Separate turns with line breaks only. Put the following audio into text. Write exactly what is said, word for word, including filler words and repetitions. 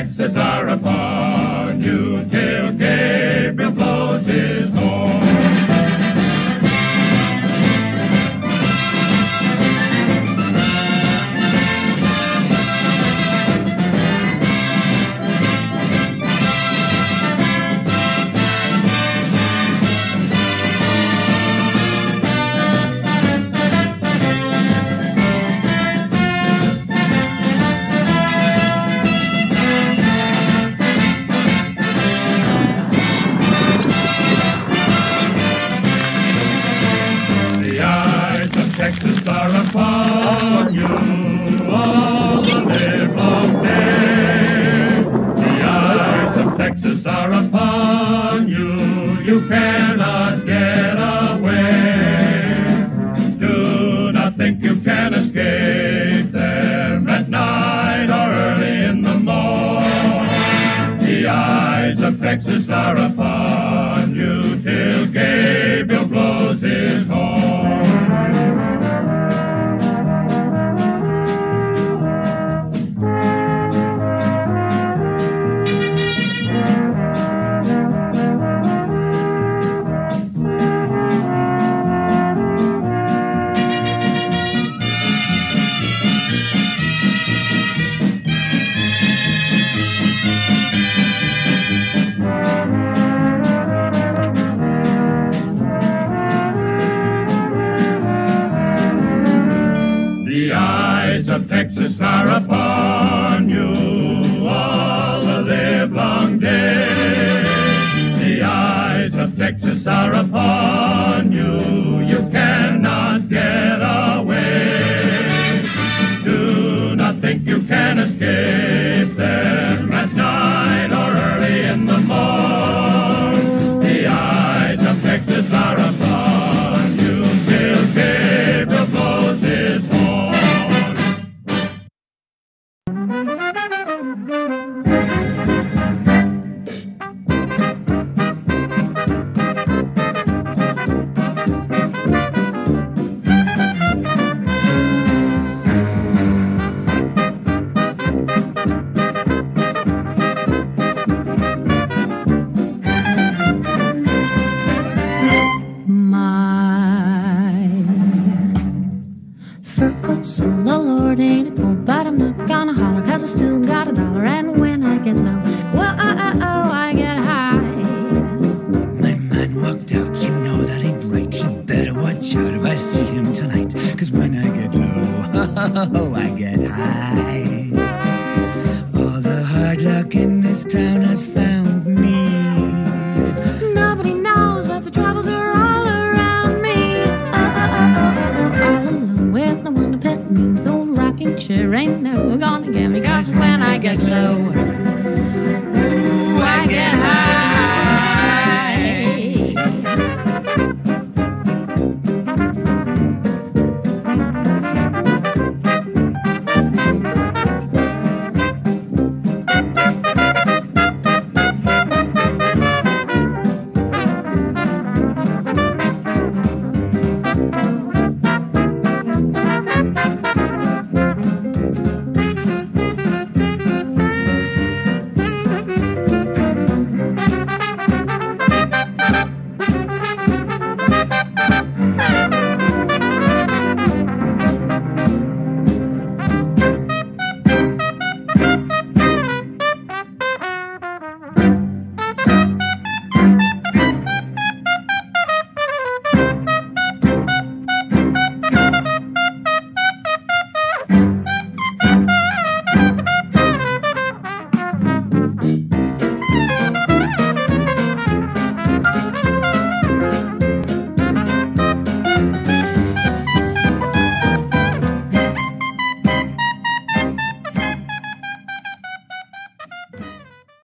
Texas are upon you till Gabriel blows his horn. Texas are upon you all the livelong day. The eyes of Texas are upon you, you cannot get away. Do not think you can escape them at night or early in the morn. The eyes of Texas are upon you till Gabriel blows his horn. The eyes of Texas are upon you all the livelong day. The eyes of Texas are upon you, you cannot get away. Do not think you can escape them at night or early in the morn. The eyes of Texas are upon you till Gabriel blows his horn.
Oh, I get high. All the hard luck in this town has found me.
Nobody knows what the troubles are all around me. Oh, oh, oh, oh, oh, all alone with no one to pet me. The old rocking chair ain't never gonna get me. 'Cause when I get low,